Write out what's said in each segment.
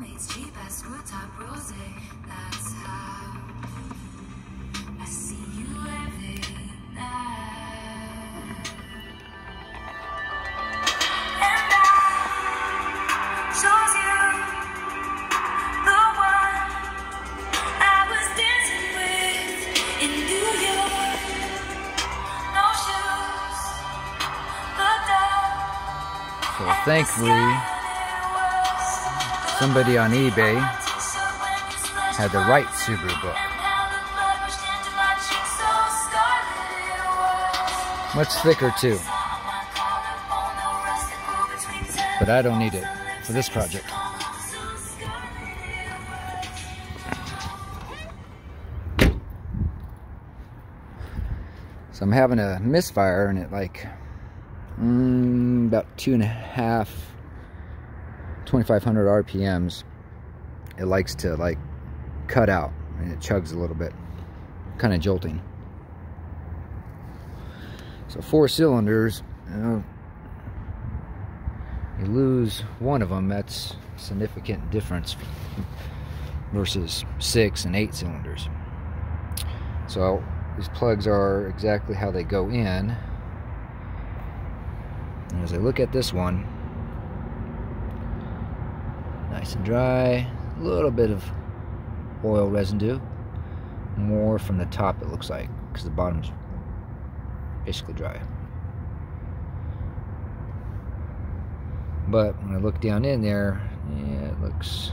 roommates, cheap ass screw top rose. That's how I see you every night. And I chose you, the one I was dancing with in New York. No shoes, the dog. So thankfully, somebody on eBay had the right Subaru book. Much thicker too. But I don't need it for this project. So I'm having a misfire and it like about 2,500 RPMs. It likes to like cut out and it chugs a little bit, kind of jolting. So 4 cylinders, you lose one of them, that's a significant difference versus 6 and 8 cylinders. So these plugs are exactly how they go in. And as I look at this one, nice and dry, a little bit of oil residue, more from the top it looks like, because the bottom's basically dry. But when I look down in there, yeah, it looks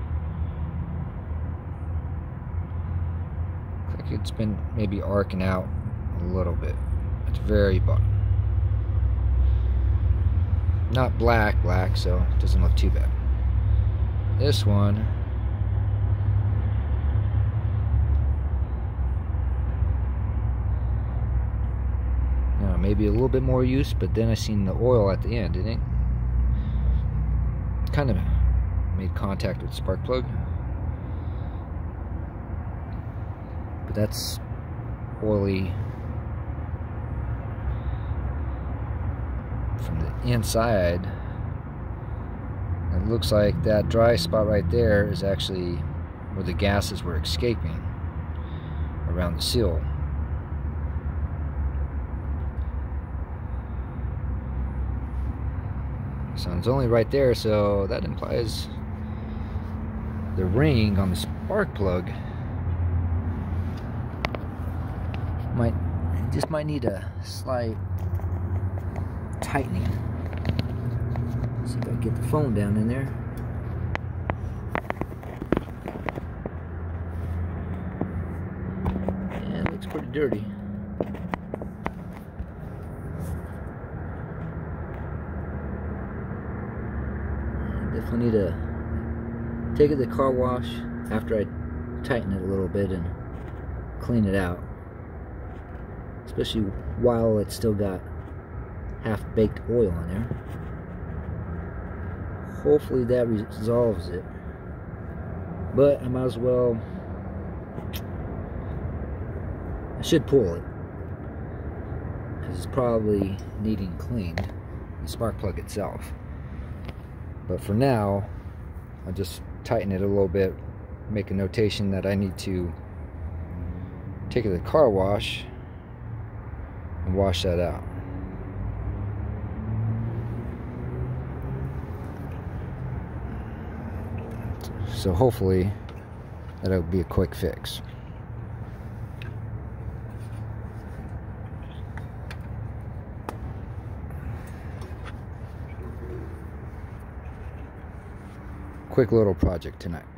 like it's been maybe arcing out a little bit. It's very bottom. Not black, so it doesn't look too bad. This one, maybe a little bit more use, but then I seen the oil at the end, and it kind of made contact with the spark plug. But that's oily from the inside. It looks like that dry spot right there is actually where the gases were escaping around the seal. Sun's only right there, so that implies the ring on the spark plug might need a slight tightening. See if I can get the phone down in there. Yeah, it looks pretty dirty. Definitely need to take it to the car wash after I tighten it a little bit and clean it out, especially while it's still got half-baked oil in there. Hopefully that resolves it, but I might as well, I should pull it because it's probably needing cleaned, the spark plug itself. But for now, I'll just tighten it a little bit, make a notation that I need to take it to the car wash and wash that out. So hopefully that'll be a quick fix. Quick little project tonight.